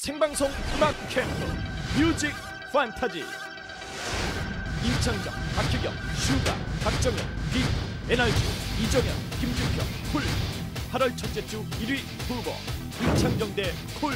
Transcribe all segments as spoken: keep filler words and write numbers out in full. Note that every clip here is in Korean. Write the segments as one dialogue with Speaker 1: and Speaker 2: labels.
Speaker 1: 생방송 음악 캠프 뮤직 판타지. 임창정, 박희경, 슈가, 박정현, 빅, 에너지, 이정현, 김준표, 쿨. 팔월 첫째 주 일 위 후보 임창정 대 쿨.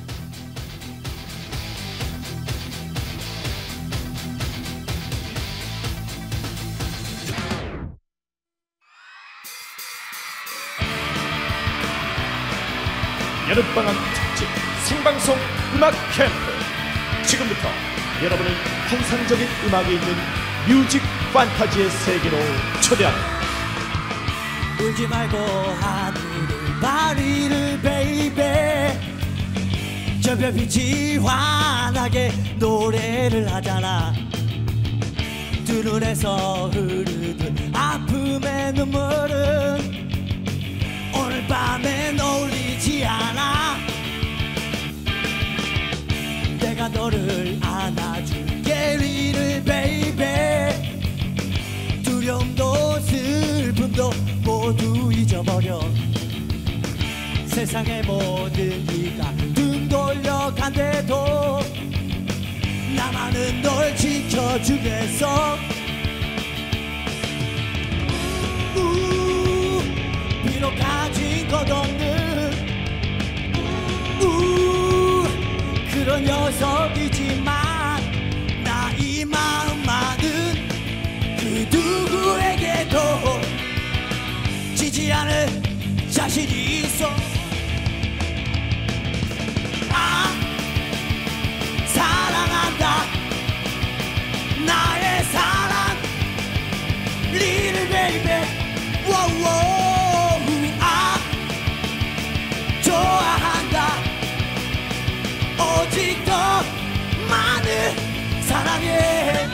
Speaker 1: 여름방학 특집 생방송 음악 캠프. 지금부터 여러분을 환상적인 음악에 있는 뮤직 판타지의 세계로 초대합니다.
Speaker 2: 울지 말고 하늘을 바위를 베이베. 저 별빛이 환하게 노래를 하잖아. 두 눈에서 흐르는 아픔의 눈물은 오늘 밤엔 어울리지 않아. 내가 너를 안아줄게 리를 베이베. 두려움도 슬픔도 모두 잊어버려. 세상의 모든 이가 등 돌려간대도 나만은 널 지켜주겠어. 우, 비록 가진 것 없는 우, 그런 녀석이지만 나 이 마음만은 그 누구에게도 지지 않을 자신이 있어. 아, 사랑한다 나의 사랑 리를 베이베. 워워. 아, 좋아한다 오직 너만을 사랑해.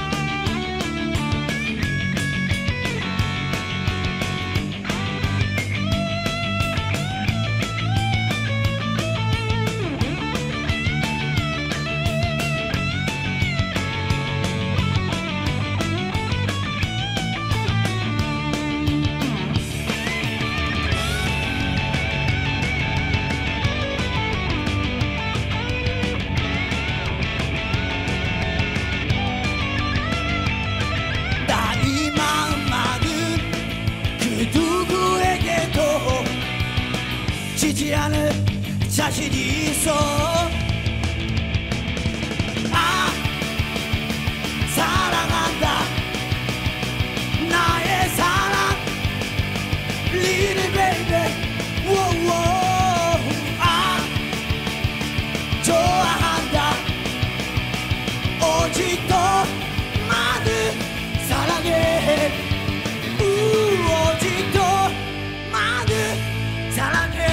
Speaker 2: 지지 않을 자신이 있어. 아, 사랑한다 나의 사랑 리를 베이베. 워워. 아, 좋아한다 오직 너만을 사랑해. 우, 오직 너만을 사랑해.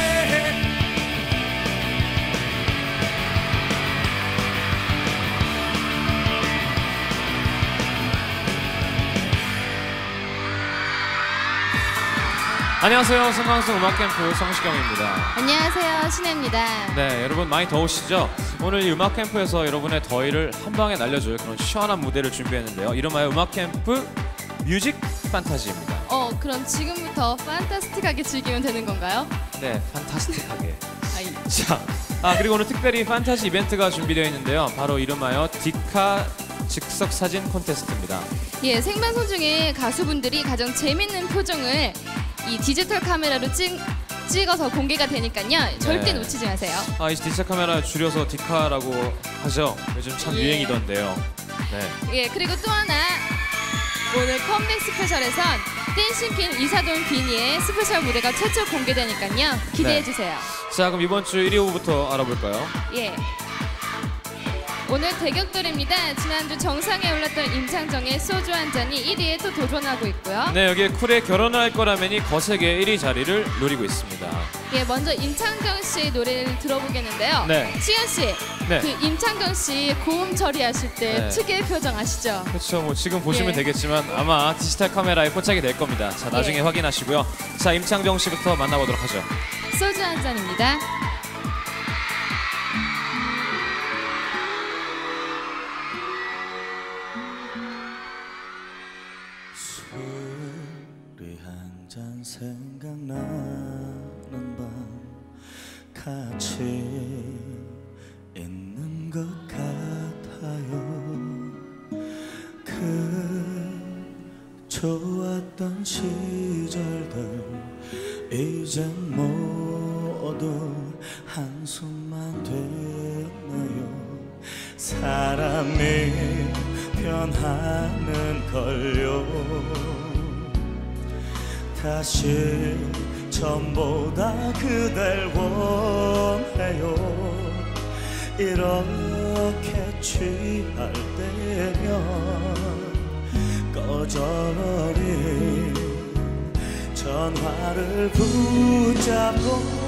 Speaker 3: 안녕하세요. 생방송 음악캠프 성시경입니다.
Speaker 4: 안녕하세요. 신혜입니다.
Speaker 3: 네, 여러분 많이 더우시죠? 오늘 이 음악캠프에서 여러분의 더위를 한 방에 날려줄 그런 시원한 무대를 준비했는데요. 이름하여 음악캠프 뮤직 판타지입니다.
Speaker 4: 어, 그럼 지금부터 판타스틱하게 즐기면 되는 건가요?
Speaker 3: 네, 판타스틱하게.
Speaker 4: 아이.
Speaker 3: 자, 아 그리고 오늘 특별히 판타지 이벤트가 준비되어 있는데요. 바로 이름하여 디카 즉석 사진 콘테스트입니다.
Speaker 4: 예, 생방송 중에 가수분들이 가장 재밌는 표정을 이 디지털 카메라로 찍, 찍어서 공개가 되니까요. 절대
Speaker 3: 네.
Speaker 4: 놓치지 마세요.
Speaker 3: 아, 이 디지털 카메라 줄여서 디카라고 하죠. 요즘 참
Speaker 4: 예.
Speaker 3: 유행이던데요. 네.
Speaker 4: 예, 그리고 또 하나 오늘 컴백 스페셜에선 댄싱퀸 이사돈 비니의 스페셜 무대가 최초 공개되니까요. 기대해주세요.
Speaker 3: 네. 자, 그럼 이번 주 일 위 후보부터 알아볼까요?
Speaker 4: 예. 오늘 대격돌입니다. 지난주 정상에 올랐던 임창정의 소주 한 잔이 일 위에 또 도전하고 있고요.
Speaker 3: 네, 여기에 쿨의 결혼할 거라면이 거세게 일 위 자리를 노리고 있습니다.
Speaker 4: 예, 먼저 임창정 씨의 노래를 들어보겠는데요.
Speaker 3: 네.
Speaker 4: 시현 씨,
Speaker 3: 네.
Speaker 4: 그 임창정 씨 고음 처리하실 때
Speaker 3: 네.
Speaker 4: 특유의 표정 아시죠?
Speaker 3: 그렇죠. 뭐 지금 보시면
Speaker 4: 예.
Speaker 3: 되겠지만 아마 디지털 카메라에 포착이 될 겁니다. 자, 나중에
Speaker 4: 예.
Speaker 3: 확인하시고요. 자, 임창정 씨부터 만나보도록 하죠.
Speaker 4: 소주 한 잔입니다.
Speaker 2: 술이 한 잔 생각나는 밤 같이 것 같아요. 그 좋았던 시절들 이젠 모두 한숨만 되나요. 사람이 변하는 걸요. 다시 전보다 그댈 원해요. 이렇게 취할 때면 꺼져버린 전화를 붙잡고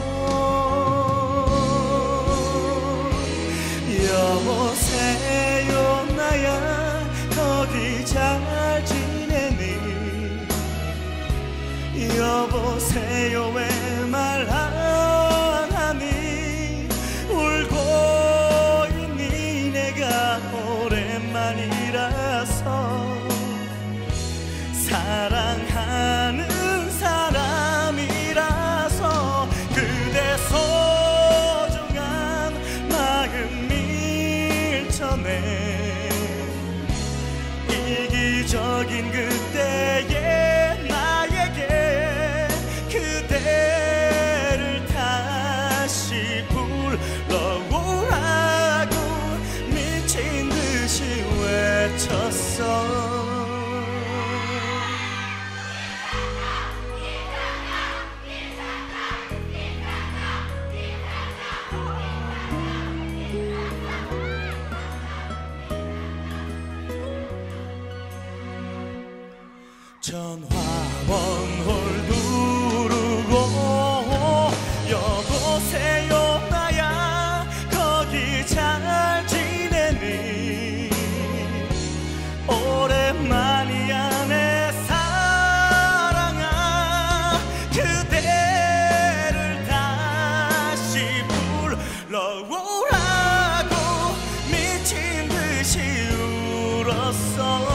Speaker 2: 여보세요 나야 거기 잘 지내니. 여보세요 왜 말 안 하니. 울고 있니. 내가 오랜만이라서 사랑하는 사람이라서 그대 소중한 마음 밀쳐내. 이기적인 그때의 나에게 그대를 다시 불러오라고 미친 듯이 외쳤어. 전화번호를 누르고 여보세요 나야 거기 잘 지내니. 오랜만이야 내 사랑아. 그대를 다시 불러오라고 미친 듯이 울었어.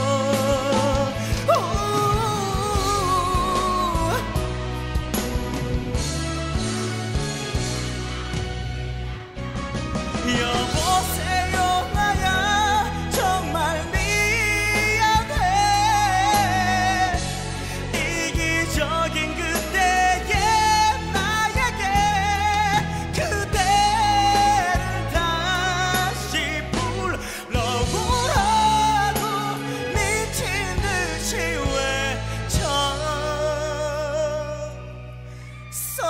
Speaker 2: 여보세요 나야 정말 미안해. 이기적인 그때의 나에게 그대를 다시 불러오라고 미친 듯이 외쳤어.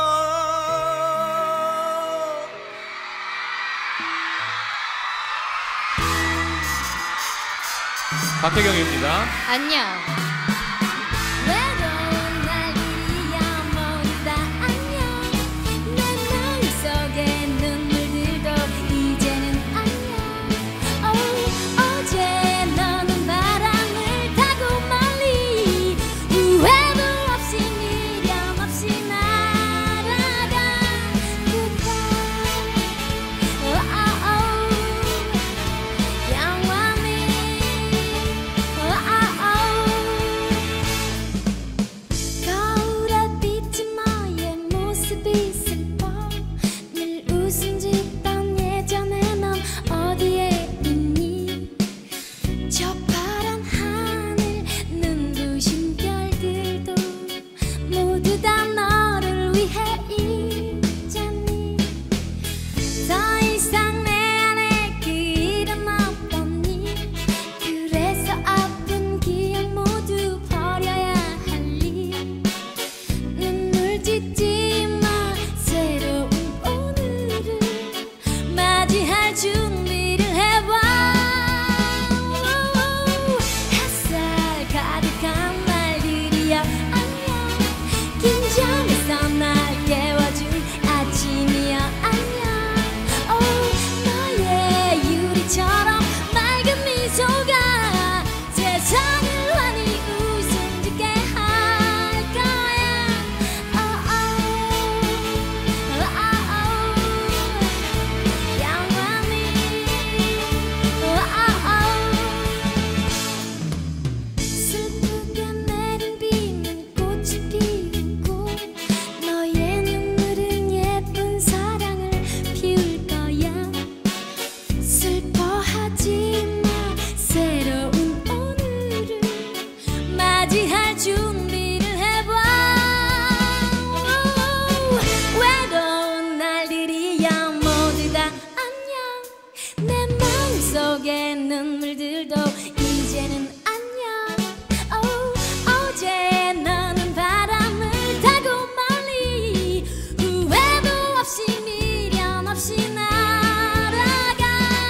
Speaker 3: 박혜경입니다.
Speaker 4: 안녕.
Speaker 5: 외로운 날이야 모두 다 안녕. 내 머릿속에 눈물들도 이제는 안녕. oh, 어제 너는 바람을 타고 멀리 후회도 없이 미련 없이 날아간 그때 oh, oh, oh. 영원히 거울에 비친 너의 모습이 슬퍼. 늘 웃음 짓던 예전에 넌 어디에 있니. 저 파란 하늘 눈부신 별들도 모두 다 너를 위해 있잖니. 더 이상 내 안에 그 일은 없더니. 그래서 아픈 기억 모두 버려야 할리. 눈물 짓지 마. 새로운 오늘을 맞이할 준비를 해봐. 햇살 가득한 날들이야 안녕. 긴장해서 날 깨워준 아침이야 안녕. oh, 내 눈물들도 이제는 안녕. oh, 어제 너는 바람을 타고 멀리 후회도 없이 미련 없이 날아가.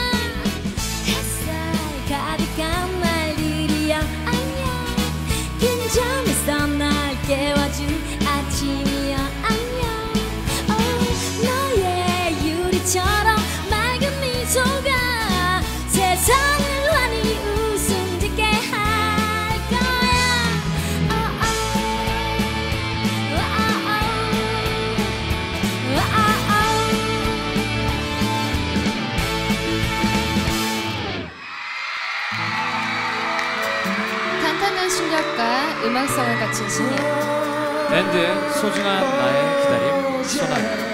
Speaker 5: 햇살 가득한 날들이야 안녕. 근점에서 날 깨워준 아침이야 안녕. oh, 너의 유리처럼 맑은 미소가 세상을 환히 웃음짓게 할 거야. oh, oh, oh, oh, oh.
Speaker 4: 탄탄한 실력과 음악성을 갖춘 신인
Speaker 3: 밴드의 소중한 나의 기다림 소나기.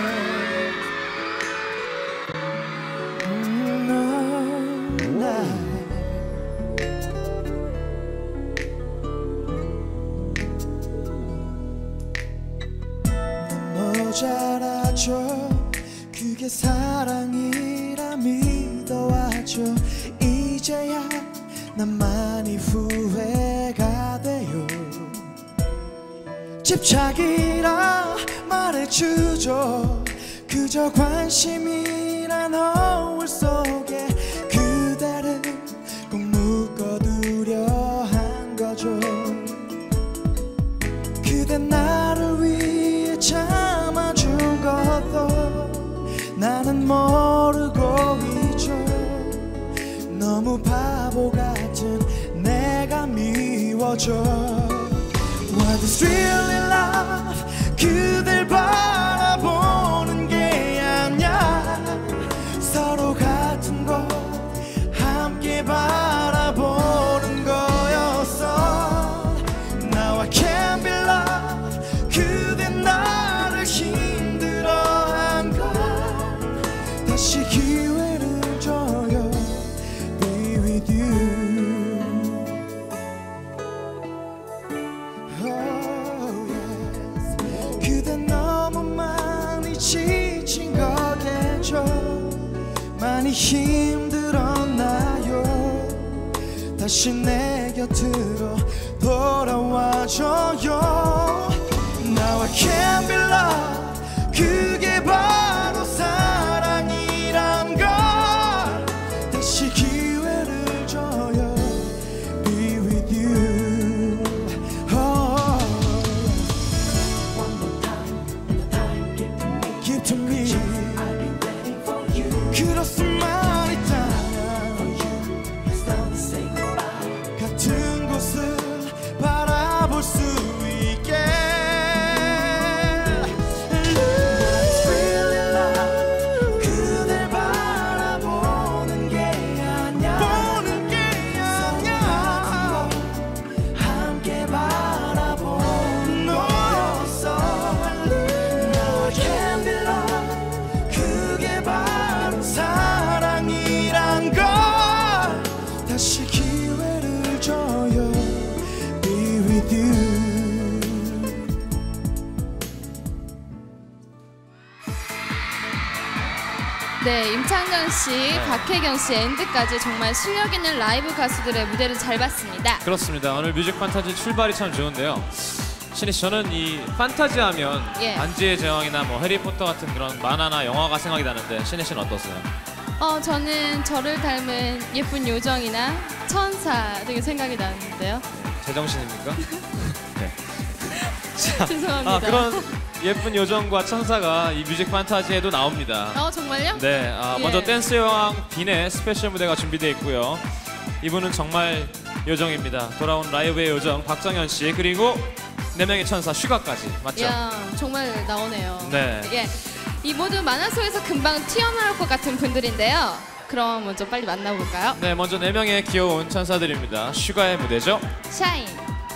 Speaker 2: 모자라죠. 그게 사랑이라 믿어와줘. 이제야 난 많이 후회가 돼요. 집착이라 말해주죠. 그저 관심이란 허울 속에 그대를 꼭 묶어두려 한 거죠. 그대 나를 위해 참아준 것도 나는 모르고 있죠. 너무 바보 같은 내가 미워져. What is really love? 그댈 바라보는 게 아니야. 서로 같은 곳 함께 바라보는 거였어. Now I can't be loved. 그대 나를 힘들어한 걸 다시 기회를 줘요. Be with you. Oh, yes. 그대 너무 많이 지친 거겠죠. 많이 힘들었나요? 다시 내 곁으로 돌아와줘요. Now I can't be loved. 그게 바로 사랑이란 걸 다시 기회를 줘요. Be with you. Oh. One more time, the time give to me. Give to me. I'll be waiting for you. 그렇수만 있다면 It's time to say goodbye. 같은 곳을 바라볼 수 있게. What's really love? 그댈 바라보는 게 아니야. 보는 게 아니야. 함께 바라보는 너였어. Now I can't be loved. 그게 바로 사랑이란 걸 다시 기회를 줘요. Be with you.
Speaker 4: 네, 임창정 씨, 박혜경 씨, 엔드까지 정말 실력 있는 라이브 가수들의 무대를 잘 봤습니다.
Speaker 3: 그렇습니다. 오늘 뮤직 판타지 출발이 참 좋은데요. 신희 씨, 저는 이 판타지 하면
Speaker 4: 예.
Speaker 3: 반지의 제왕이나 뭐 해리포터 같은 그런 만화나 영화가 생각이 나는데 신희 씨는 어떠세요?
Speaker 4: 어, 저는 저를 닮은 예쁜 요정이나 천사 등이 생각이 나는데요.
Speaker 3: 제정신입니까? 네. 자,
Speaker 4: 죄송합니다.
Speaker 3: 아, 그런 예쁜 요정과 천사가 이 뮤직 판타지에도 나옵니다.
Speaker 4: 어, 정말요?
Speaker 3: 네, 아,
Speaker 4: 예.
Speaker 3: 먼저 댄스 여왕 빈의 스페셜 무대가 준비되어 있고요. 이분은 정말 요정입니다. 돌아온 라이브의 요정 박정현 씨, 그리고 네 명의 천사 슈가까지, 맞죠?
Speaker 4: 이야, 정말 나오네요.
Speaker 3: 네.
Speaker 4: 예, 이 모두 만화 속에서 금방 튀어나올 것 같은 분들인데요. 그럼 먼저 빨리 만나볼까요?
Speaker 3: 네, 먼저 네 명의 귀여운 천사들입니다. 슈가의 무대죠.
Speaker 4: 샤인.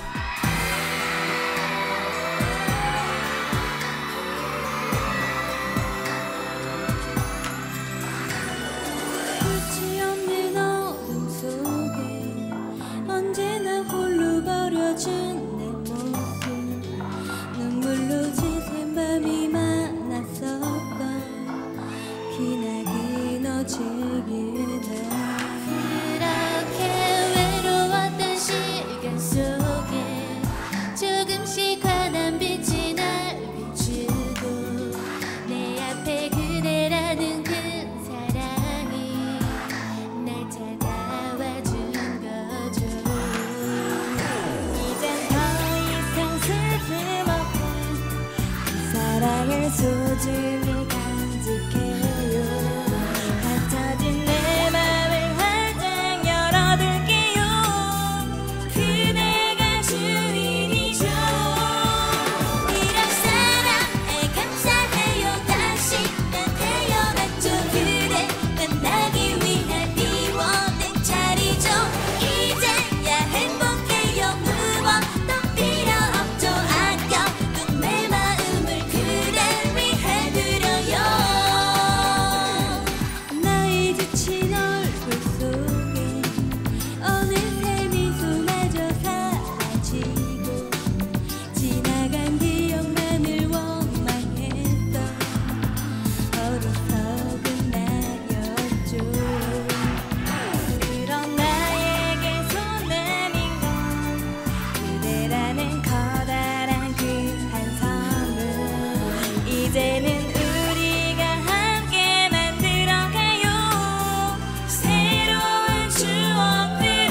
Speaker 5: 끝이 없는 어둠 속에 언제나 홀로 버려진 내 모습. 눈물로 지샌 밤이 많았었던 기나긴 어제의 날. 소중히 간직해요. 갇혀진 내 맘을 활짝 열어둘게요. 그대가 주인이죠. 이런 사랑에 감사해요. 다시 난 태어났죠. 그대 만나기 위해 비워낸 자리죠. 이제야 행복해요. 무엇도 필요 없죠. 아껴둔 내 마음을 그댈 위해 드려요. 나의 지친 얼굴 속에 어느새 미소마저 사라지고 지나간 기억만을 원망했던 어리석은 나였죠. 그런 나에게 소남인 건 그대라는 커다란 그 한 섬을 이제는 우리가 함께 만들어가요. 새로운 추억들을.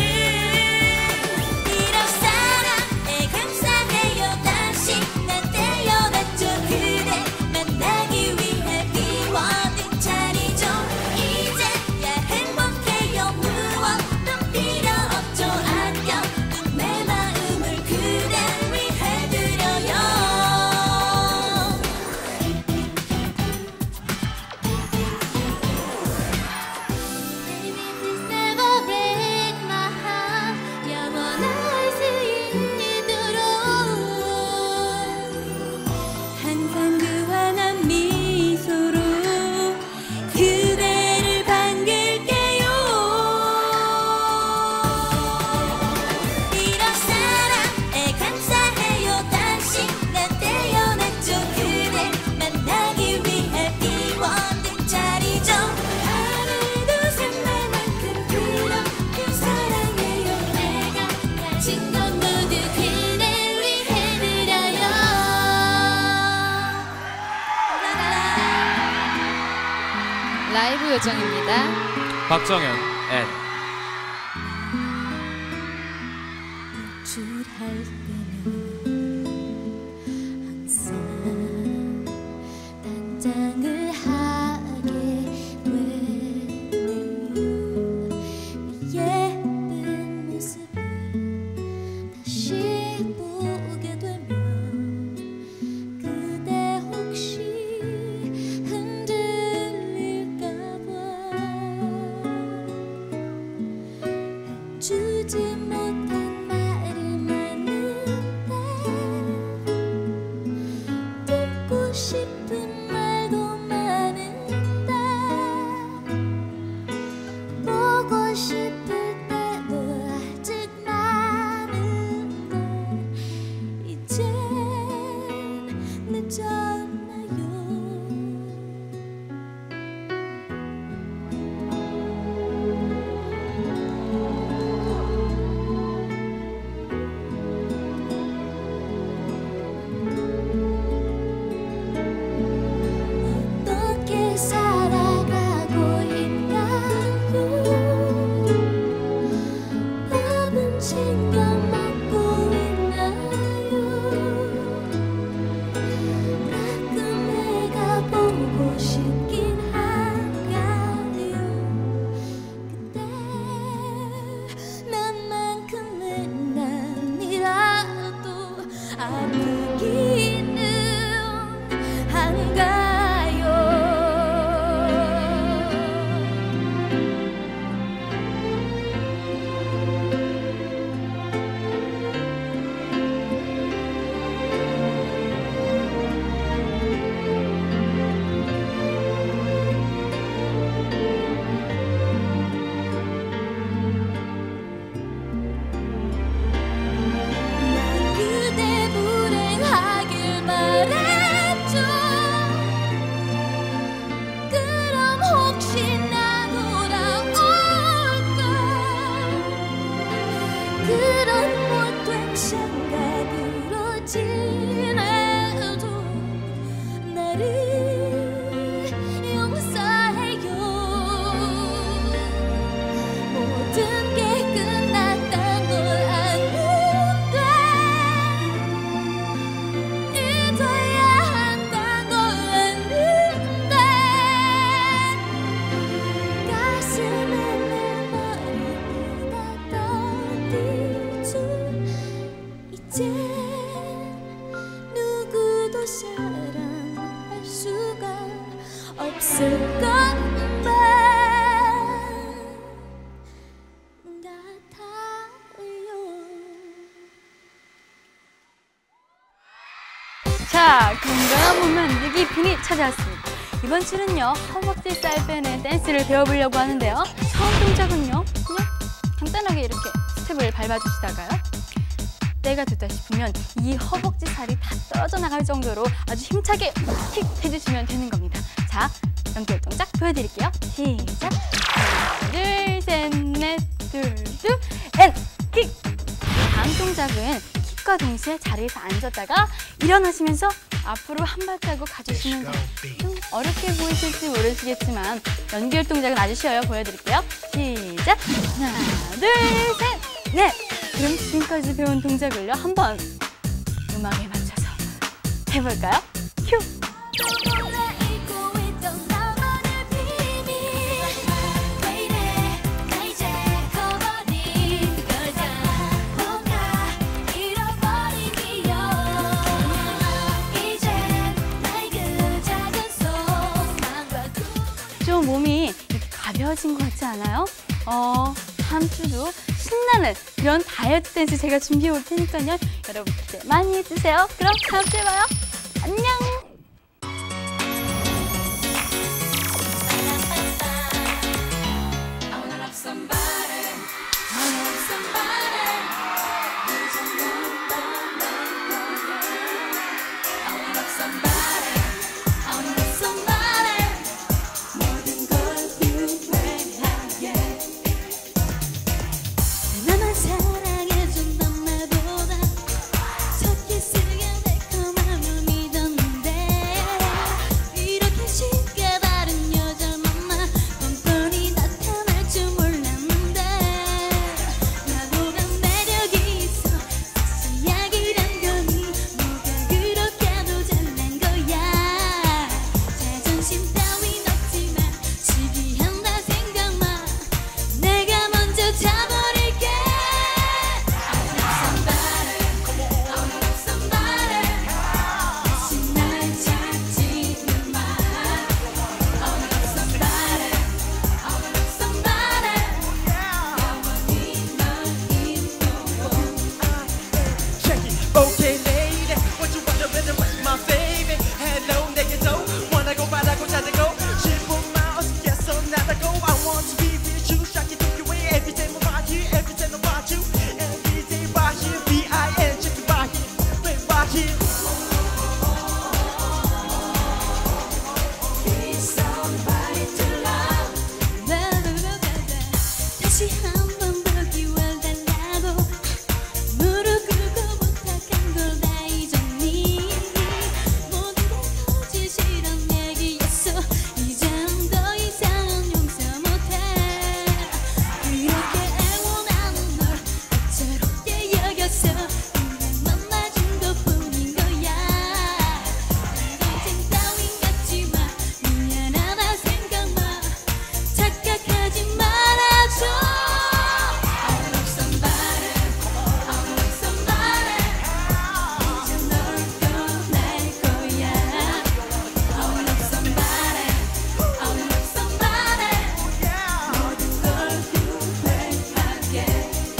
Speaker 5: 이런 사랑에 감사해요. 다시 난 태어났죠. 그대 만나기 위해 비워둔 자리죠. 이제야 행복해요. 무엇도 필요 없죠. 아껴둔 내 마음을 그댈 위해 드려요. Never break my heart. 영원할 수 있도록 항상 그 환한 미소로 그대를 반길게요. 이런 사랑에 감사해요. 다시 난 태어났죠. 그댈 만나기 위해 비워둔 자리죠. 하루도 산날만큼 그렇게 사랑해요. 내가 가진 건 모두 그댈 위해 드려요.
Speaker 4: 라이브 요정입니다.
Speaker 3: 박정현, 앤.
Speaker 5: 출할 때는 항상 단장을 하게 되네요. 예쁜 모습을 다시 보게 되면 그대 혹시 흔들릴까봐 주지 못한 말을 많은
Speaker 6: 건강한 몸 만들기 빈이 찾아왔습니다. 이번 주는요, 허벅지 살 빼는 댄스를 배워보려고 하는데요. 처음 동작은요, 그냥 간단하게 이렇게 스텝을 밟아주시다가요. 때가 됐다 싶으면 이 허벅지 살이 다 떨어져 나갈 정도로 아주 힘차게 킥 해주시면 되는 겁니다. 자, 연결 동작 보여드릴게요. 시작! 하나, 둘, 셋, 넷, 둘, 둘, 앤 킥! 다음 동작은 킥과 동시에 자리에서 앉았다가 일어나시면서 앞으로 한 발자국 가주시면 돼요. 좀 어렵게 보이실지 모르시겠지만 연결 동작은 아주 쉬워요. 보여드릴게요. 시작! 하나, 둘, 셋, 넷! 그럼 지금까지 배운 동작을요, 한번 음악에 맞춰서 해볼까요? 큐! 좀 몸이 이렇게 가벼워진 것 같지 않아요? 어, 다음 주도 신나는 그런 다이어트 댄스 제가 준비해 올 테니까요. 여러분 기대 많이 해주세요. 그럼 다음 주에 봐요. 안녕!
Speaker 5: 나만 사랑해준단 말보다 첫 키스가 달콤함을 믿었는데 이렇게 쉽게 다른 여자를 만나 뻔뻔히 나타날 줄 몰랐는데 나보다 매력이 있어 섹시하기란 거니 뭐가 그렇게도 잘난 거야 자존심 따윈 없지만 시기한다 생각만 내가 먼저 자버릴게 다시 날 찾지는 마 영원히 널
Speaker 2: Check it, okay lady. What you want to better with my baby? Hello, 내게도 원하고 바라고 찾아고 싶은 마음 어디겠어 나다고 I want to be with you. Shock it, take away every time I'm right here, every time I'm about you. Every day right here, B I N, check it right here, wait right here.
Speaker 5: Be somebody to love. 다시 한 번 보기 원달라고 무릎 꿇고 부탁한 걸 다 잊었니 모두 다 거짓이란 얘기였어 이젠 더 이상은 용서 못해 그렇게 애원하는 널 어처롭게 여겼어 그냥 만나준 것뿐인 거야 인생 따윈 갖지 마 미안하다 생각마 착각하지 말아줘 I love somebody I love somebody 이제 널 떠날 거야 I love somebody I love somebody 모든 걸 후회하게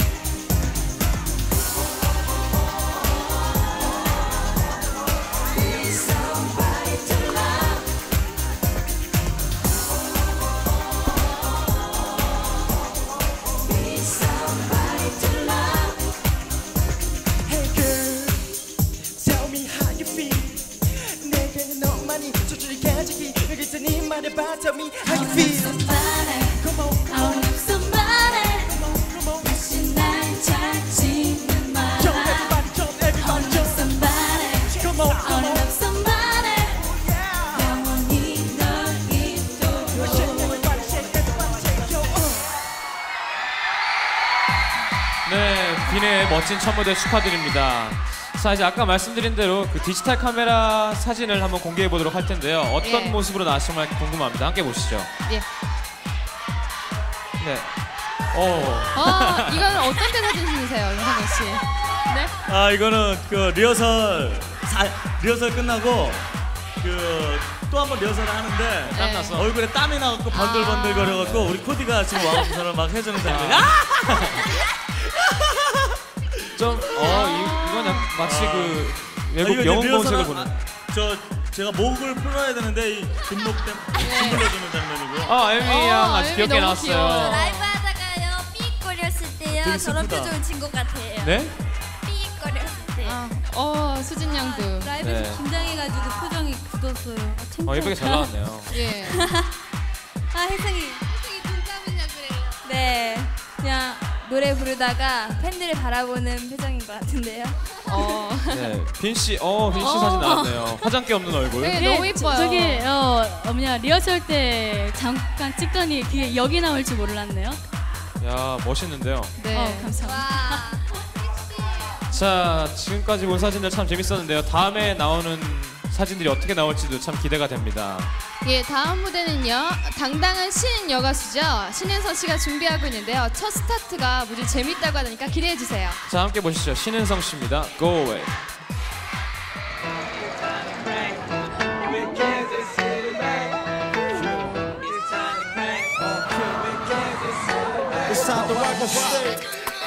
Speaker 5: Be somebody to love Be somebody to love
Speaker 2: Hey girl, tell me how you feel. 내게는 너만이 솔직해지기 여기서 네 말해봐. Tell me how you feel.
Speaker 5: somebody
Speaker 2: Come on,
Speaker 5: I love somebody
Speaker 2: come on, come on.
Speaker 5: 다시 날 찾지는 마
Speaker 2: Jump everybody, jump
Speaker 5: I
Speaker 2: everybody,
Speaker 5: love
Speaker 2: jump.
Speaker 5: somebody
Speaker 2: Come on,
Speaker 5: I
Speaker 2: come on.
Speaker 5: love somebody 영원히 널 잊도록
Speaker 2: Shake everybody, shake everybody, shake your uh.
Speaker 3: 네, 빈의 멋진 첫 무대 축하드립니다. 자, 이제 아까 말씀드린 대로 그 디지털 카메라 사진을 한번 공개해 보도록 할 텐데요. 어떤
Speaker 4: 예.
Speaker 3: 모습으로 나왔을지 궁금합니다. 함께 보시죠.
Speaker 4: 예.
Speaker 3: 네. 어.
Speaker 4: 어, 이거는 어떤 때 사진이세요, 윤상현 씨? 네?
Speaker 7: 아 이거는 그 리허설 사, 리허설 끝나고 그 또 한 번 리허설을 하는데
Speaker 4: 네. 땀나서.
Speaker 7: 얼굴에 땀이 나갖고 번들번들 거려갖고 우리 코디가 지금 와서 저를 막 해주는데 아!
Speaker 3: 좀, 어, 이, 이건 약- 마치 그
Speaker 7: 아,
Speaker 3: 외국
Speaker 7: 이거 이제
Speaker 3: 영웅
Speaker 7: 리허설
Speaker 3: 본색을
Speaker 7: 하-
Speaker 3: 보는.
Speaker 7: 저 제가 목을 풀어야 되는데 이 등목 때문에 힘들어지는 장면이고요.
Speaker 3: 아 에미
Speaker 4: 어,
Speaker 3: 양 아주
Speaker 4: 에미
Speaker 3: 귀엽게
Speaker 4: 너무
Speaker 3: 나왔어요.
Speaker 4: 귀여워요.
Speaker 5: 라이브 하다가요 삑거렸을 때요
Speaker 7: 되게
Speaker 5: 저런
Speaker 7: 슬프다.
Speaker 5: 표정을 진 것 같아요.
Speaker 3: 네?
Speaker 5: 삑거렸을 때.
Speaker 4: 아, 어 수진 양도.
Speaker 6: 라이브에서
Speaker 3: 네.
Speaker 6: 긴장해가지고 표정이 굳었어요. 아, 창피하다.
Speaker 3: 어 예쁘게 잘 나왔네요.
Speaker 4: 예.
Speaker 6: 아 혜성이.
Speaker 5: 혜성이 동감이냐 그래요.
Speaker 6: 네. 그냥 노래 부르다가 팬들을 바라보는 표정인 것 같은데요.
Speaker 4: 어.
Speaker 3: 네, 빈 씨, 어, 빈 씨
Speaker 4: 어.
Speaker 3: 사진 나왔네요. 화장기 없는 얼굴.
Speaker 4: 네, 너무 이뻐요.
Speaker 6: 저, 저기 어 뭐냐 리허설 때 잠깐 찍더니 그게 여기 나올 줄 몰랐네요.
Speaker 3: 야, 멋있는데요.
Speaker 4: 네.
Speaker 6: 어 감사합니다.
Speaker 5: 와.
Speaker 3: 자, 지금까지 본 사진들 참 재밌었는데요. 다음에 나오는 사진들이 어떻게 나올지도 참 기대가 됩니다.
Speaker 4: 예, 다음 무대는요. 당당한 신인 여가수죠. 신은서 씨가 준비하고 있는데요. 첫 스타트가 무지 재밌다고 하니까 기대해 주세요.
Speaker 3: 자, 함께 보시죠. 신은성 씨입니다. Go Away.
Speaker 2: It's time to rock the stage.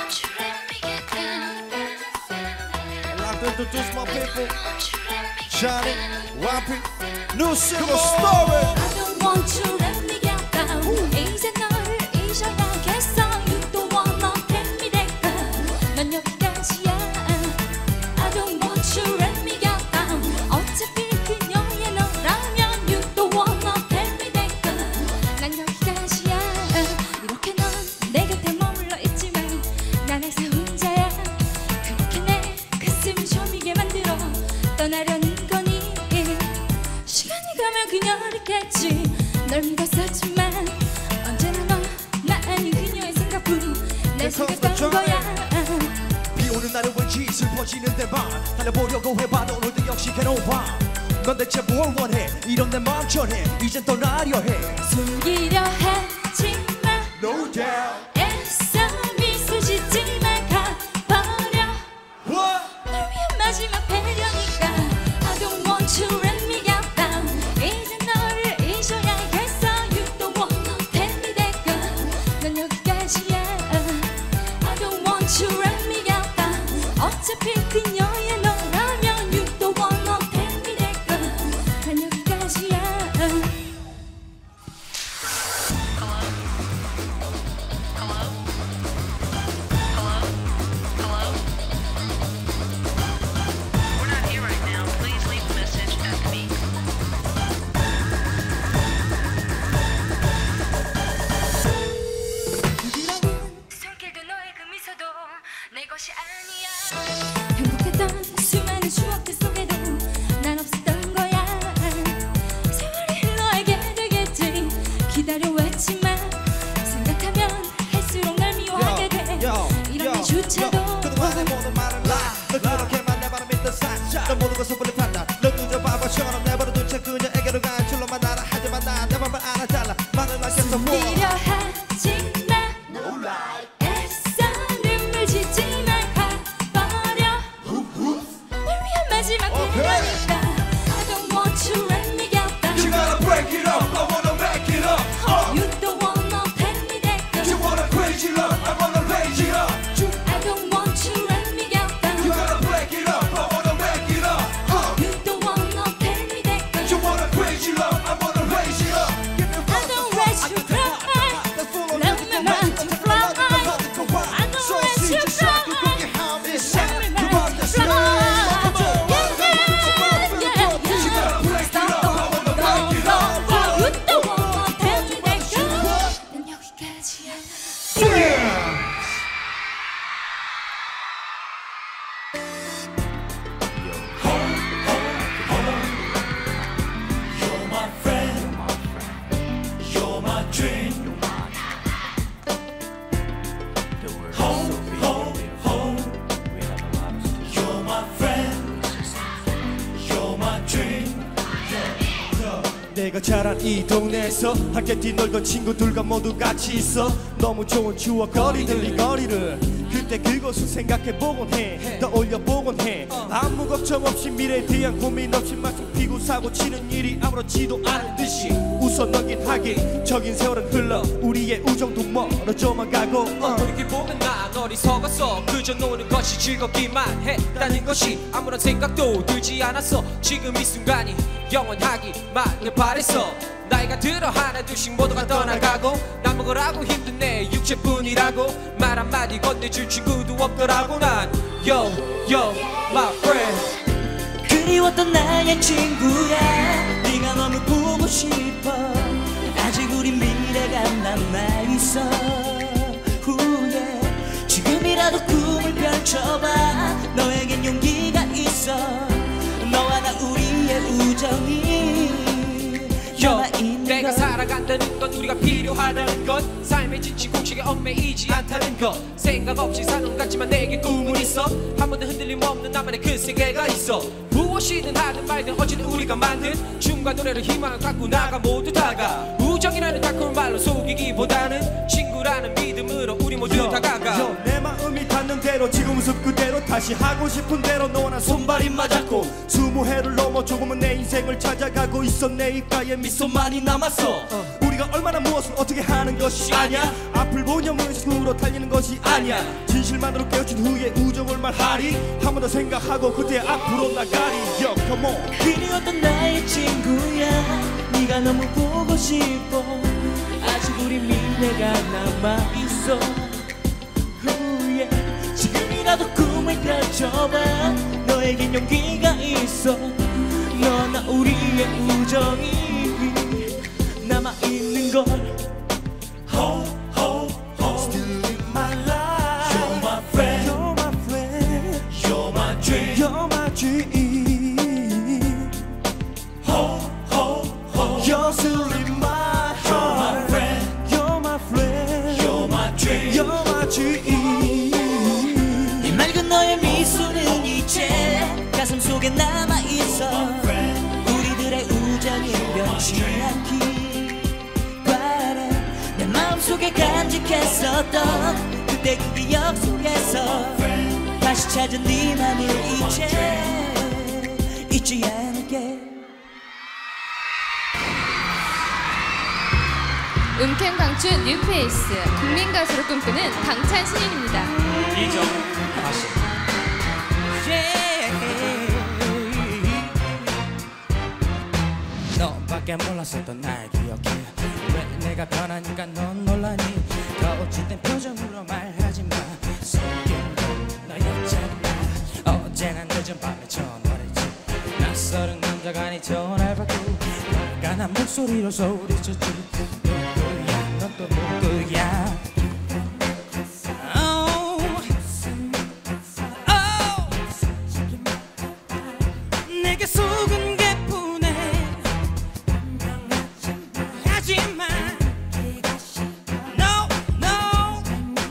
Speaker 2: I'd like to introduce my people. Johnny, Wappy, new single story.
Speaker 5: I don't want to let me get down. 이제 너를 잊어야겠어. You don't wanna let me down. 난 여기까지야. I don't want to let me get down. 어차피 그녀의 너라면 You don't wanna let me down. 난 여기까지야. 이렇게 넌 내 곁에 머물러 있지만 난 항상 혼자야. 그렇게 내 가슴을 저미게 만들어 떠나려는 거니. 시간이 가면 그녀였겠지. 널 믿었었지만 언제나 너 나 아닌 그녀의 생각뿐 내 생각던 거야.
Speaker 2: 비 오는 날은 왠지 슬퍼지는 데만 달려보려고 해봐도 오늘도 역시 괴로운 밤. 넌 대체 뭘 원해? 이런 내 마음 전해. 이젠 떠나려 해.
Speaker 5: 숨기려 했지만
Speaker 2: No doubt.
Speaker 5: 애써 미소 짓지 말 가버려.
Speaker 2: What?
Speaker 5: 널 위한 마지막 배려니까. I don't want to let me get down. 이제 너를 잊어야겠어. You don't wanna let me down. 난 여기까지야. I don't want to let me get down. 어차피 그녀의 너라면 You don't wanna let me down. 난 여기까지야.
Speaker 8: We're not here right now. Please leave a message after the beep.
Speaker 5: 손길도 너의 그 미소도 내 것이 아니야. 행복했던 수많은 추억들 속에도 난 없었던 거야. 세월이 흘러 알게 되겠지. 기다려왔지만 생각하면 할수록 날 미워하게 돼. 이런 일조차도
Speaker 2: 그동안의 모든 말은 lie. 너 그렇게만 내 바람 믿던 사자. 넌 모든 것을 뻔히 판단. 넌 그저 바보처럼 내버려둔 채 그녀에게로 간 줄로만 알아. 하지만 난 내 맘을 알아달라. 막을 막겠어 뭐.
Speaker 5: 숨기려 하지마. 애써 눈물 짓지 말 가버려. 널 위한 마지막 배려니까. I don't want to let me get down.
Speaker 2: You gotta break it up. I wanna make it up. Uh,
Speaker 5: You don't wanna let me down.
Speaker 2: you wanna crazy love. I wanna raise it up.
Speaker 5: I don't want to let me get down.
Speaker 2: You gotta break it up. I wanna make it up. Uh,
Speaker 5: You don't wanna let me down.
Speaker 2: you wanna crazy love. I wanna raise it up.
Speaker 5: I don't let you cry. Let me run to fly. I don't let you cry. Let me run to fly. Yeah, yeah, yeah. Stop, go, go, go. You don't wanna let me down. 난 여기까지야.
Speaker 2: You're my friend. You're my dream. Home, home, home. You're my friend. You're my dream. 내가 자란 이 동네에서 함께 뛰놀던 친구들과 모두 같이 있어. 너무 좋은 추억거리들 이 거리를 그때 그곳을 생각해보곤 해. 떠올려보곤 해. 아무 걱정 없이 미래에 대한 고민 없이 막상 피고 사고 치는 일이 아무렇지도 않은 듯이 웃어 넘긴 하긴 적인 세월은 흘러 우리의 우정도 멀어져만 가고 어.
Speaker 9: 돌이켜보면 나도 어리석었어. 그저 노는 것이 즐겁기만 했다는 것이 아무런 생각도 들지 않았어. 지금 이 순간이 영원하기만을 바랬어. 나이가 들어 하나 둘씩 모두가 떠나가고 남은 거라고 힘든 내 육체뿐이라고 말 한마디 건네줄 친구도 없더라고. 난 Yo, yo, my friend.
Speaker 2: 그리웠던 나의 친구야, 네가 너무 보고 싶어. 아직 우리 미래가 남아있어. 후에 지금이라도 꿈을 펼쳐봐. 너에겐 용기가 있어. 너와 나 우리의 우정이
Speaker 9: Yo, 내가 살아간다는 건 우리가 필요하다는 것, 삶의 지치 공식에 얽매이지 않다는 것. 생각 없이 사는 것 같지만 내게 꿈은 있어. 한 번도 흔들림 없는 나만의 그 세계가 있어. 무엇이든 하든 말든 어쨌든 우리가 만든 춤과 노래로 희망을 갖고 나가 모두 다가. 우정이라는 달콤한 말로 속이기보다는 친구라는 믿음으로 우리 모두 다가가.
Speaker 10: yo, 내 마음이 닿는 대로 지금 모습 그대로 다시 하고 싶은 대로 너와 나 손발이 맞았고 스무 해를 넘어 조금은 내 인생을 찾아가고 있어. 내 입가에 미소만이 남았어. 어. 우리가 얼마나 무엇을 어떻게 하는 것이 아니야. 앞을 보며 무의식으로 달리는 것이 아니야. 진실만으로 깨우친 후에 우정을 말하리. 한 번 더 생각하고 그때 앞으로 나가리. Yo, come on.
Speaker 2: 그리웠던 나의 친구야, 네가 너무 보고 싶어. 아직 우리 미래가 남아있어. 후에 지금이라도 꿈을 펼쳐봐. 너에겐 용기가 있어. 너나 우리의 우정이 남아있는 걸.
Speaker 10: Ho, ho, ho. Still in my life. You're my friend. You're my friend.
Speaker 2: You're my dream.
Speaker 10: You're my dream.
Speaker 2: Ho, ho, ho.
Speaker 10: You're still in my heart.
Speaker 2: You're my friend.
Speaker 10: You're my friend.
Speaker 2: You're my dream.
Speaker 10: You're my dream.
Speaker 2: 이 맑은 너의 미소는 이제 가슴 속에 남아있어. 우리들의 우정이 변치 않길 바래. 내 마음속에 간직했었던 그때 그 기억 속에서 다시 찾은 네 맘을 이제 잊지 않을게.
Speaker 4: 음캠 강춘 뉴페이스, 국민 가수로 꿈꾸는 당찬 신인입니다.
Speaker 3: 이정 다시.
Speaker 2: 너밖에 몰랐었던 날 기억해. 왜 내가 변하니까 넌 놀라니. 거짓된 표정으로 말하지 마. 속인 건 너였잖아. 어제는 늦은 밤에 전화를 했지. 낯설은 남자가 네 전화를 받고 빨간한 목소리로 소리쳤지. 누구야 넌 또 누구야. Oh, oh. 내게 속은 게 No, no.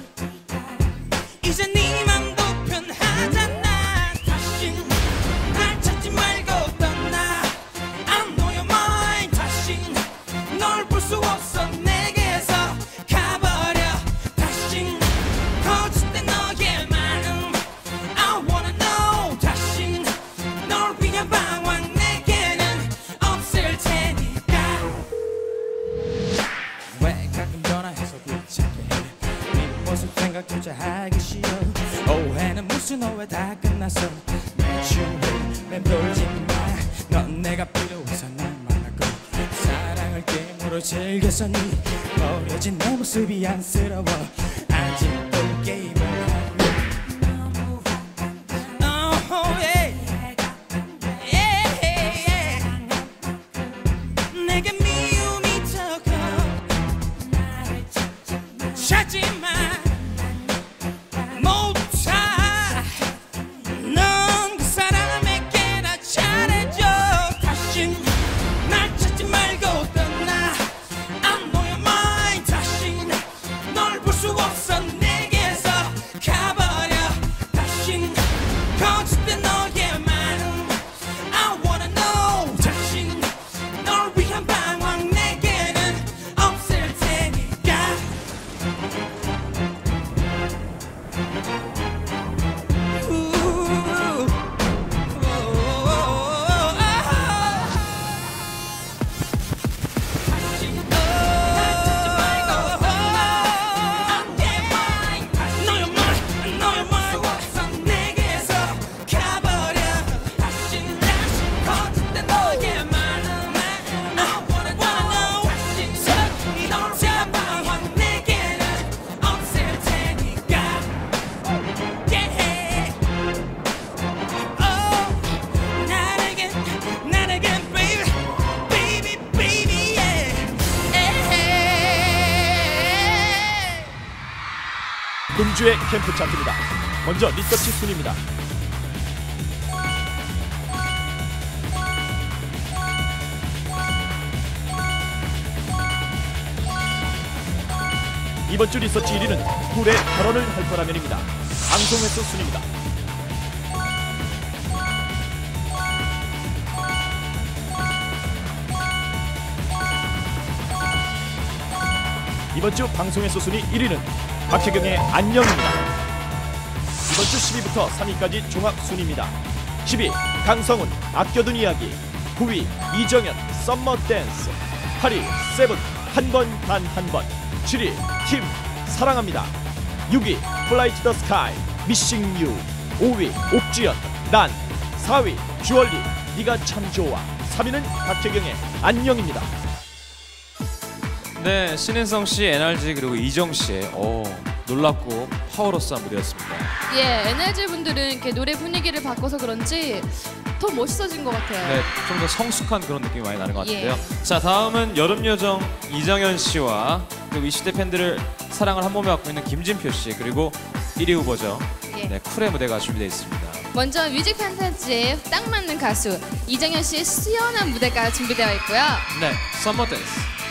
Speaker 2: 이제 네 맘도 편하잖아. 다시 날 찾지 말고 떠나. I know your mind. 다시 널 볼 수 없어. 내게서 가버려. 다시 거짓된 너의 마음 I wanna know. 다시 널 위한 방황 내게는 없을 테니까. 왜 가끔 전화해서 귀찮게 해. 네 모습 생각조차 하기 싫어. 오해는 무슨 오해 다 끝났어. 내 주위를 맴돌지 마. 넌 내가 필요해서 날 만났고 사랑을 게임으로 즐겼었니. 버려진 내 모습이 안쓰러워. 아직도 게임을 하고. Oh, yeah. Yeah, yeah. 내게 미움이 적어. 찾지마. 모두 다. 넌 그 사람에게나 잘해줘. 다시 날 찾지 말고 떠나. I know your mind. 다시 널 볼 수 없어. 내게서 가버려. 다시 거짓된 너의 마음 I wanna know. 다시 널 위한 방황 내게는 없을 테니까.
Speaker 1: 음주의 캠프 차트입니다. 먼저 리서치 순위입니다. 이번 주 리서치 일 위는 꿀의 결혼을 할 거라면입니다. 방송횟수 순위입니다. 이번 주 방송횟수 순위 일 위는 박혜경의 안녕입니다. 이번 주 십 위부터 삼 위까지 종합 순위입니다. 십 위 강성훈 아껴둔 이야기, 구 위 이정현 썸머 댄스, 팔 위 세븐 한 번 단 한 번, 칠 위 팀 사랑합니다, 육 위 플라이 투 더 스카이 미싱 유, 오 위 옥주연 난, 사 위 주얼리 네가 참 좋아, 삼 위는 박혜경의 안녕입니다.
Speaker 3: 네, 신인성 씨, 엔알지 그리고 이정 씨의 오, 놀랍고 파워러스한 무대였습니다.
Speaker 4: 예, 엔알지 분들은 이렇게 노래 분위기를 바꿔서 그런지 더 멋있어진 것 같아요.
Speaker 3: 네, 좀 더 성숙한 그런 느낌이 많이 나는 것 같은데요.
Speaker 4: 예.
Speaker 3: 자, 다음은 여름요정 이정현 씨와 그리고 이십 대 팬들을 사랑을 한 몸에 갖고 있는 김진표 씨, 그리고 일 위 후보죠.
Speaker 4: 예.
Speaker 3: 네, 쿨의 무대가 준비되어 있습니다.
Speaker 4: 먼저 뮤직 판타지에 딱 맞는 가수 이정현 씨의 수연한 무대가 준비되어 있고요.
Speaker 3: 네, 썸머 댄스.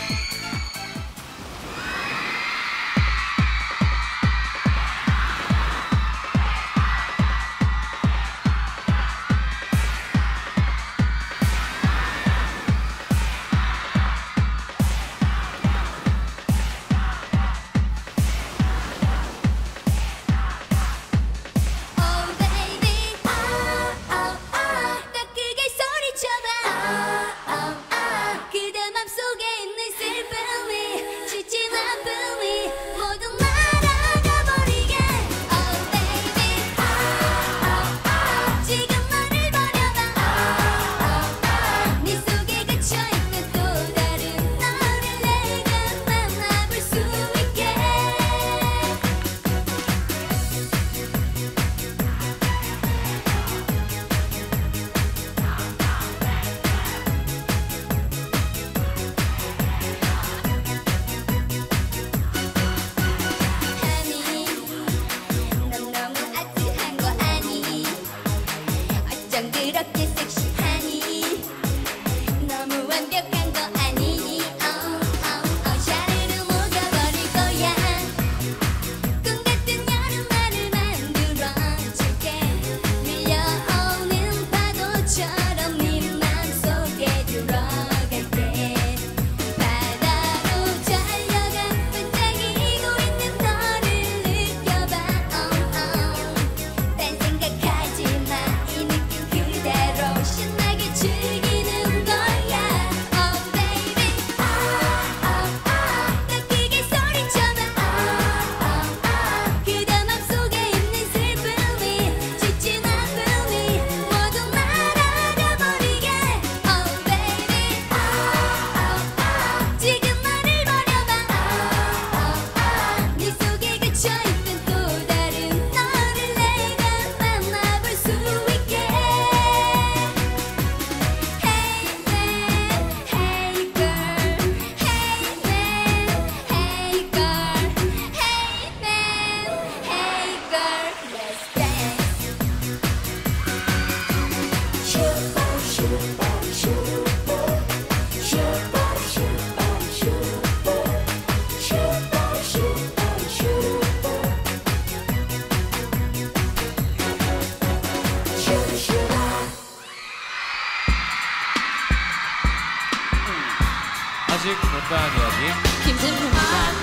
Speaker 3: 아직 못다한 이야기
Speaker 4: 김진표입니다.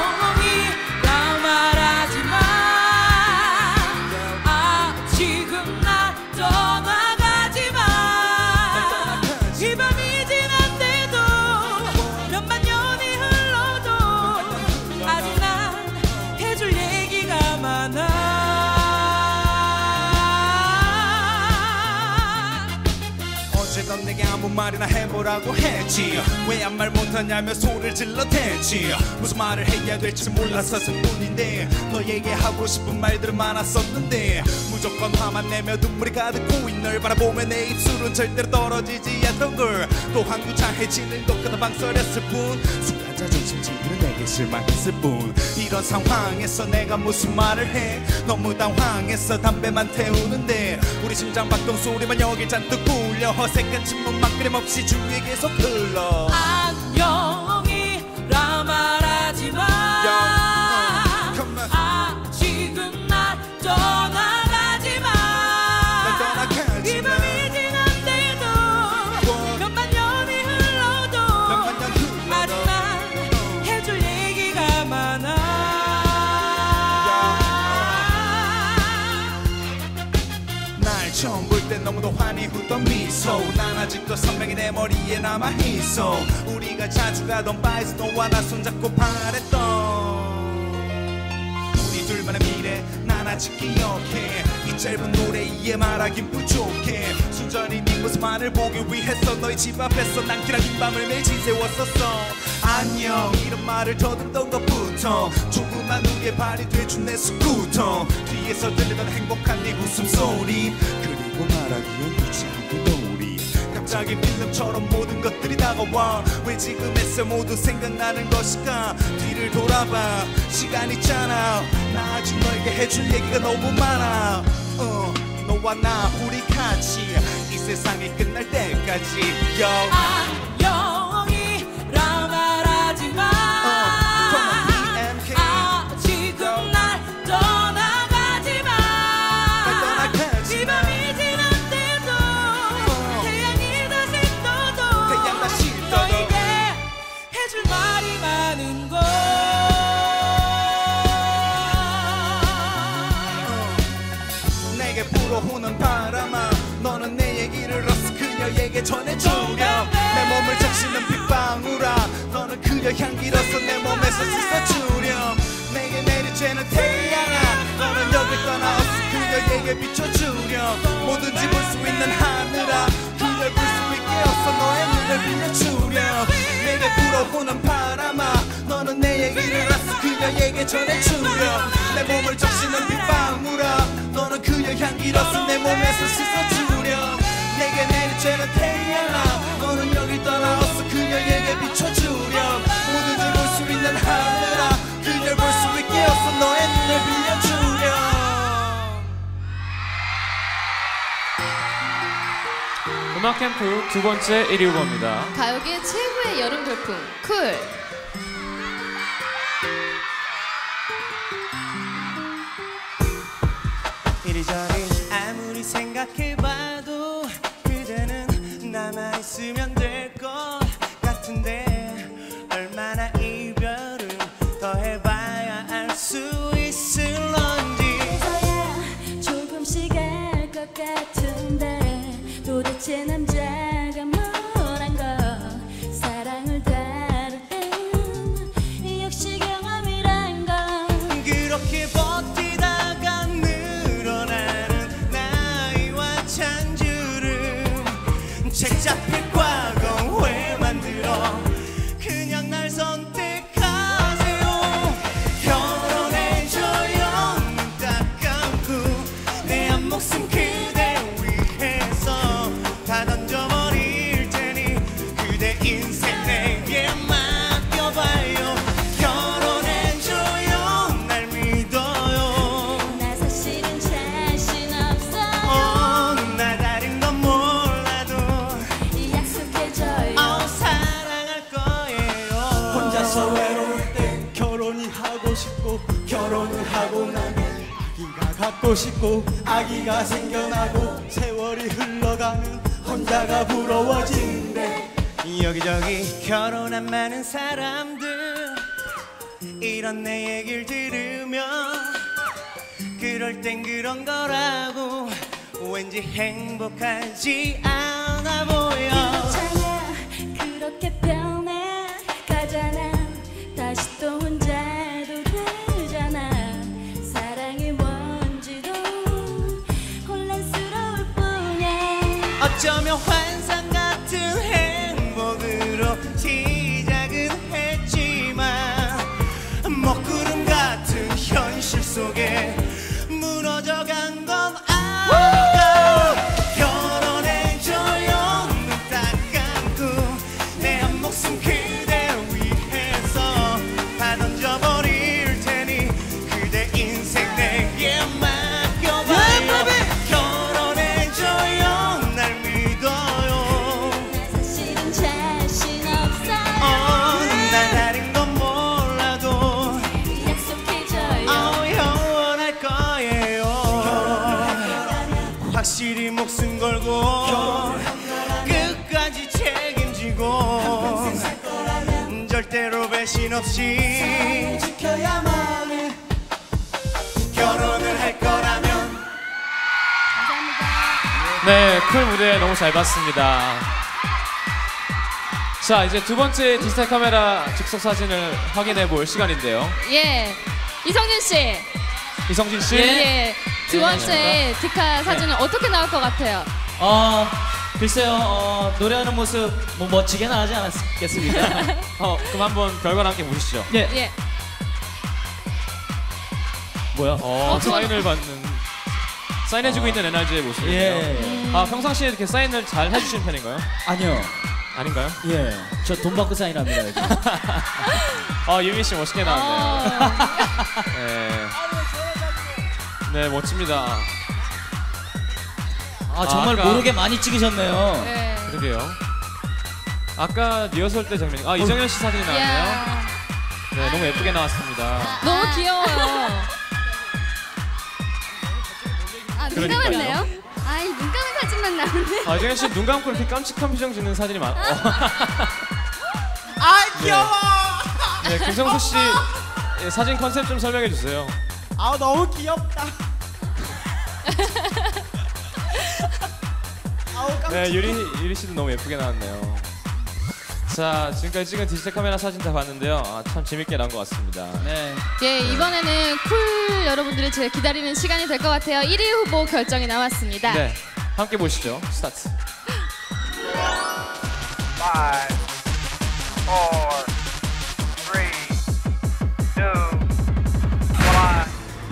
Speaker 9: 영원히 나 말하지 마. 아, 지금 나 떠나가지 마. 이 밤이 지났대도 몇만 년이 흘러도 아직 난 해줄 얘기가 많아.
Speaker 10: 어제던 내게 아무 말이나 해보라고 했지. 왜 아무 말 못하냐며 소리를 질러댔지. 무슨 말을 해야 될지 몰랐었을 뿐인데 너에게 하고 싶은 말들은 많았었는데 무조건 화만 내며 눈물이 가득 고인 널 바라보며 내 입술은 절대로 떨어지지 않던 걸. 또 한구차해지는 것 같아 방설했을 뿐 순간 자존심 지기는 내게 웃을만 했을 뿐. 이런 상황에서 내가 무슨 말을 해. 너무 당황해서 담배만 태우는데 우리 심장 박동 소리만 여기 잔뜩 울려. 어색한 침묵만 끊임없이 주위에 계속 흘러.
Speaker 2: 안녕이라 말하지마. 아직은 날 떠나가지마. 이 밤이 지난데도 몇만 년이 흘러도 아직 난 해줄 얘기가 많아.
Speaker 10: 날 처음 볼 때 너무도 환히 웃던 미소. 난 아직도 선명히 내 머리에 남아있어. 우리가 자주 가던 바에서 너와 나 손잡고 바랬던 우리 둘만의 미래 난 아직 기억해. 이 짧은 노래 이해 말하긴 부족해. 순전히 네 모습만을 보기 위해서 너희 집 앞에서 난 기나긴 밤을 매일 지새웠었어. 안녕 이런 말을 더듬던 것부터 조그만 우리의 발이 돼준 내 스쿠터. 뒤에서 들리던 행복한 네 웃음소리. 그리고 말하기엔 잊지 않던 우리. 갑자기 필름처럼 모든 것들이 다가와. 왜 지금 애써 모두 생각나는 것일까. 뒤를 돌아봐 시간 있잖아. 나 아직 너에게 해줄 얘기가 너무 많아. 어, 너와 나 우리 같이 이 세상이 끝날 때까지. Yo.
Speaker 2: 안녕이라 말하지마. 아직은 날 떠나가지마. 이 밤이 지난데도 태양이 다시 떠도 너에게 해줄 말이 많은 걸.
Speaker 10: 내게 불어오는 바람아 너는 내 얘기를 어서 그녀에게 전해주렴. 내 몸을 적시는 빗방울아 너는 그녀 향기로서 내 몸에서 씻어주렴. 내게 내리쬐는 태양아 너는 여길 떠나 어서 그녀에게 비춰주렴. 뭐든지 볼 수 있는 하늘아 그녀를 볼 수 있게 어서 너의 눈을 빌려주렴. 내게 불어오는 바람아 너는 내 얘기를 어서 그녀에게 전해주렴. 내 몸을 적시는 빗방울아 너는 그녀 향기로서 내 몸에서 씻어주렴. 내게 내리쬐는 태양아 너는 여길 떠나 어서 그녀에게 비춰주렴. 뭐든지 볼 수 있는 하늘아 그녀를 볼 수 있게 어서 너의 눈을 빌려주렴.
Speaker 3: 음악 캠프 두 번째 일 위 후보입니다.
Speaker 4: 가요계 최고의 여름 돌풍 쿨.
Speaker 2: 이리저리 아무리 생각해봐도 그대는 남아있으면 될 것 같은데 얼마나 이별을 더 해봐야 알 수 있을런지.
Speaker 5: 그래서야 조금씩 알 것 같은데 도대체 남자가 뭐란 거. 사랑을 다룰 땐 역시 경험이란 건.
Speaker 2: 그렇게 버티다가 늘어나는 나이와 잔주름. 책 잡힐 과거 왜 만들어 그냥 날 선택하세요. 결혼해줘요 눈 딱 감고 내 한 목숨 그대 위해서 다 던져버릴 테니 그대 인생 내게 맡겨봐요. 결혼해줘요 날 믿어요.
Speaker 5: 나 사실은 자신 없어요.
Speaker 2: 어, 나 다른 건 몰라도
Speaker 5: 약속해줘요.
Speaker 2: 어, 사랑할 거예요.
Speaker 10: 혼자서 외로울 때 결혼이 하고 싶고 결혼을 하고 나면 아기가 갖고 싶고 아기가 생겨나고 세월이 흘러가면 혼자가 부러워진대.
Speaker 2: 여기저기 결혼한 많은 사람들 이런 내 얘기를 들으면 그럴 땐 그런 거라고 왠지 행복하지 않아 보여.
Speaker 5: 괜찮아 그렇게 변해가잖아. 다시 또 혼자도 되잖아. 사랑이 뭔지도 혼란스러울 뿐이야.
Speaker 2: 어쩌면 환상 같은 행복으로 시작은 했지만 먹구름 같은 현실 속에 무너져간 건 알아. 결혼해줘요 눈 딱 감고 내 한 목숨 그대 위해서 다
Speaker 10: 거고 끝까지 책임지고 절대로 배신 없이 지켜야만 해. 결혼을 할 거라면.
Speaker 3: 네, 쿨 무대 너무 잘 봤습니다. 자, 이제 두 번째 디지털 카메라 즉석 사진을 확인해 볼 시간인데요.
Speaker 4: 예, 이성진 씨.
Speaker 3: 이성진 씨.
Speaker 4: 예, 두 번째 디카 사진은 어떻게 나올 것 같아요?
Speaker 11: 어, 글쎄요, 어, 노래하는 모습 뭐 멋지게 나가지 않았겠습니까?
Speaker 3: 어, 그럼 한번 결과를 함께 보시죠.
Speaker 11: 예.
Speaker 4: 예.
Speaker 11: 뭐야?
Speaker 3: 어,
Speaker 4: 어, 저거-
Speaker 3: 사인을 받는 사인해주고 있는 에너지의 모습이에요.
Speaker 11: 예.
Speaker 3: 아, 평상시에 이렇게 사인을 잘 해주시는 편인가요?
Speaker 11: 아니요.
Speaker 3: 아닌가요?
Speaker 11: 예. 저 돈 받고 사인합니다. 여기.
Speaker 3: 아, 유미 씨 멋있게 나왔네요.
Speaker 4: 어,
Speaker 3: 네. 네, 멋집니다.
Speaker 11: 아, 정말
Speaker 3: 아까-
Speaker 11: 모르게 많이 찍으셨네요.
Speaker 4: 네.
Speaker 3: 그러게요. 아까 리허설 때 장면. 아, 이정현 씨 사진이 나왔네요.
Speaker 4: 이야,
Speaker 3: 네, 너무 예쁘게 나왔습니다.
Speaker 4: 너무 귀여워요.
Speaker 6: 아, 눈
Speaker 3: 그러니까요.
Speaker 6: 감았네요? 아이, 눈 감은 사진만 나오네.
Speaker 3: 아, 이정현 씨 눈 감고 이렇게 깜찍한 표정 짓는 사진이 많. 어.
Speaker 10: 아 귀여워.
Speaker 3: 네, 김성수 씨 예, 사진 컨셉 좀 설명해 주세요.
Speaker 10: 아 너무 귀엽다. 아우 깜짝.
Speaker 3: 네, 유리 유리 씨도 너무 예쁘게 나왔네요. 자, 지금까지 찍은 디지털 카메라 사진 다 봤는데요. 아, 참 재밌게 나온 것 같습니다.
Speaker 11: 네.
Speaker 4: 예, 이번에는 쿨 여러분들이 제일 기다리는 시간이 될 것 같아요. 일 위 후보 결정이 나왔습니다.
Speaker 3: 네, 함께 보시죠. 스타트.
Speaker 8: Five, four, three, two, one.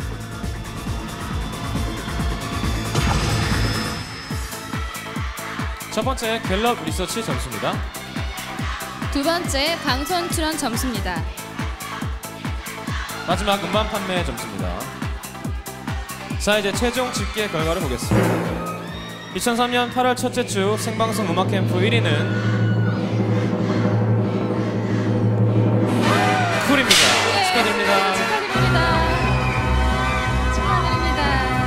Speaker 3: 첫 번째 갤럽 리서치 점수입니다.
Speaker 4: 두 번째 방송 출연 점수입니다.
Speaker 3: 마지막 음반 판매 점수입니다. 자, 이제 최종 집계 결과를 보겠습니다. 이천삼 년 팔월 첫째 주 생방송 음악 캠프 일 위는 쿨입니다. 축하드립니다.
Speaker 4: 축하드립니다. 축하드립니다.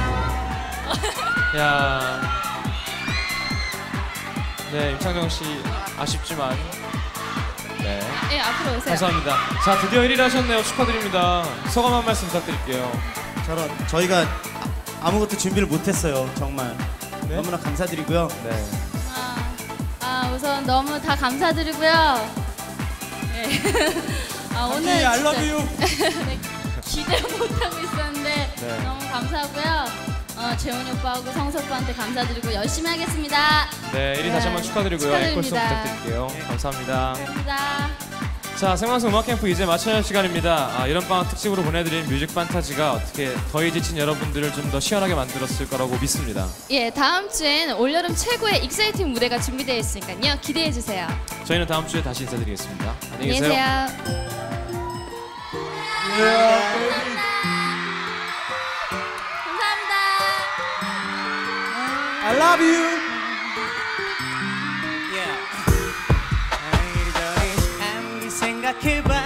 Speaker 3: 야, 네, 임창정 씨 아쉽지만 네,
Speaker 4: 예, 앞으로 오세요.
Speaker 3: 감사합니다. 자, 드디어 일 위를 하셨네요. 축하드립니다. 소감 한 말씀 부탁드릴게요.
Speaker 10: 저런 저희가 아무것도 준비를 못했어요. 정말
Speaker 3: 네?
Speaker 10: 너무나 감사드리고요.
Speaker 3: 네.
Speaker 4: 아, 아, 우선 너무 다 감사드리고요. 예. 아, 오늘
Speaker 10: I
Speaker 4: 진짜
Speaker 10: love you.
Speaker 4: 네, 기대 못하고 있었는데
Speaker 3: 네.
Speaker 4: 너무 감사하고요. 어, 재훈이 오빠하고 성석 오빠한테 감사드리고 열심히 하겠습니다.
Speaker 3: 네, 일 위 다시 한번
Speaker 4: 네,
Speaker 3: 축하드리고요. 앵콜송
Speaker 4: 축하드립니다.
Speaker 3: 부탁드릴게요. 감사합니다.
Speaker 4: 감사합니다.
Speaker 3: 자, 생방송 음악 캠프 이제 마쳐야 할 시간입니다. 아, 이런 방학 특집으로 보내드린 뮤직 판타지가 어떻게 더위 지친 여러분들을 좀 더 시원하게 만들었을 거라고 믿습니다.
Speaker 4: 예, 다음 주엔 올여름 최고의 익사이팅 무대가 준비되어 있으니까요. 기대해 주세요.
Speaker 3: 저희는 다음 주에 다시 인사드리겠습니다. 안녕히
Speaker 4: 안녕히
Speaker 3: 계세요.
Speaker 4: 계세요. 감사합니다.
Speaker 10: I love you. Yeah. 아무리 생각해봐